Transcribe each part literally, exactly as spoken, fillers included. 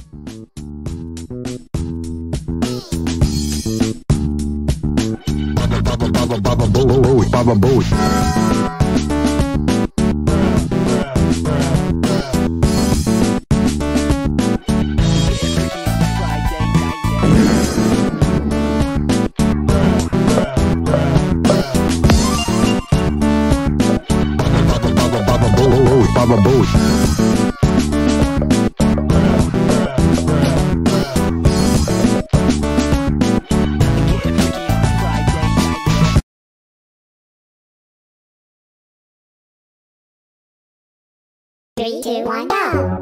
Baba Baba Bowie, Baba Bowie. Baba Bowie. Three, two, one, go!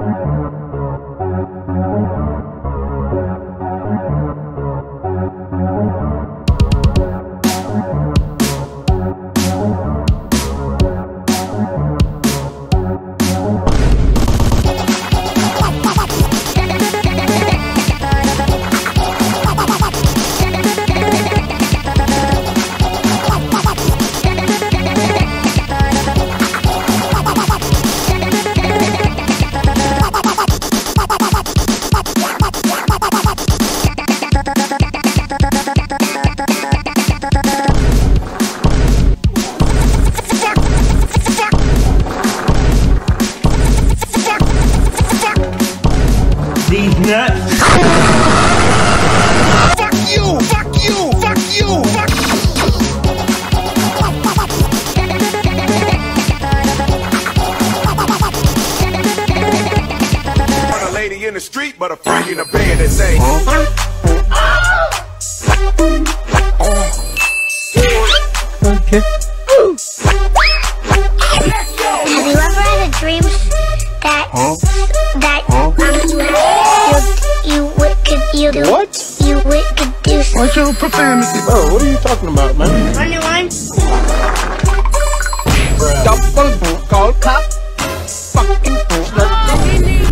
These nuts. Fuck you! Fuck you! Fuck you! Want a lady in the street, but a freak in the bed that say. Okay. Have you ever had a dream that Huh? that um, you you would could you do What? you would could do something? What's your profanity? Bro, what are you talking about, man? On your line? Double call cop. Fucking slut.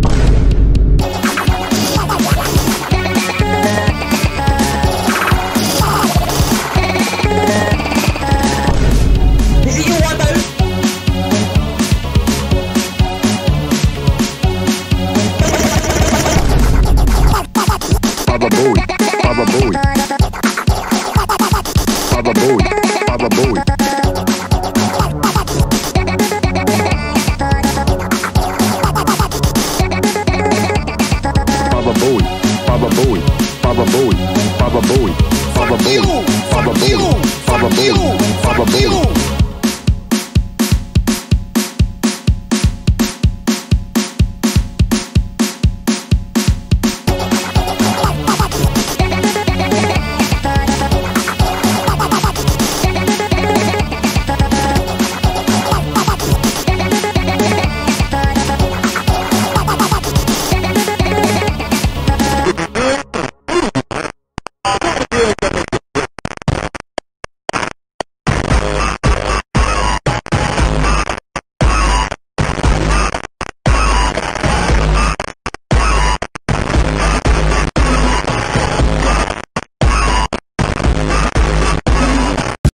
Baba Bowie, Baba Bowie, Baba Bowie, Baba Bowie. Baba Bowie, Baba Bowie, Baba Baba Bowie, Baba Bowie, Baba Bowie, Baba Bowie, Baba Bowie, Baba Bowie.